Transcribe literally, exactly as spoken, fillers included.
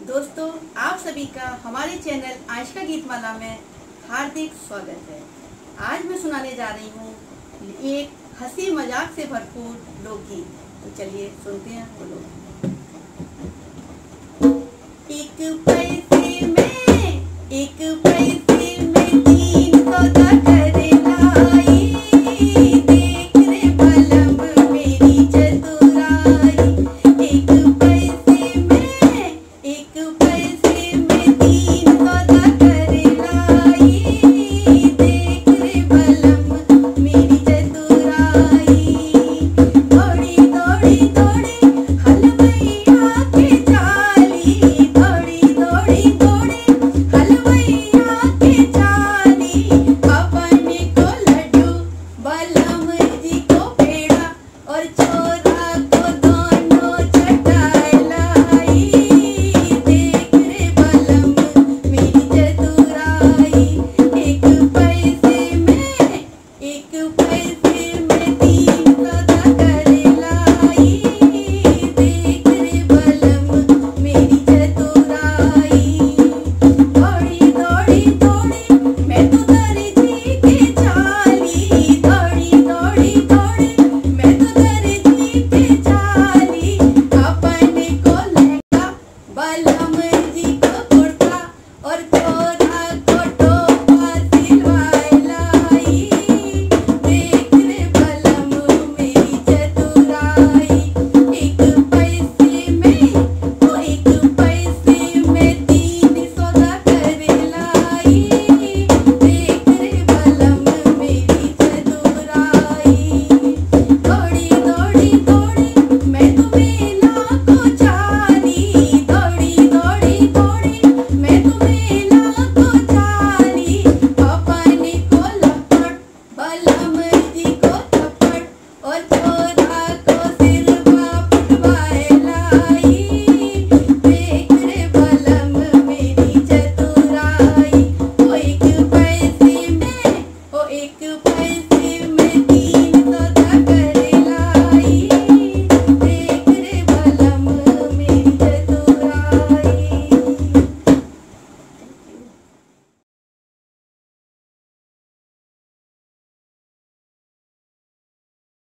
दोस्तों, आप सभी का हमारे चैनल आशिका गीतमाला में हार्दिक स्वागत है। आज मैं सुनाने जा रही हूँ एक हंसी मजाक से भरपूर लोकगीत। तो चलिए सुनते हैं वो लोग। एक पैसा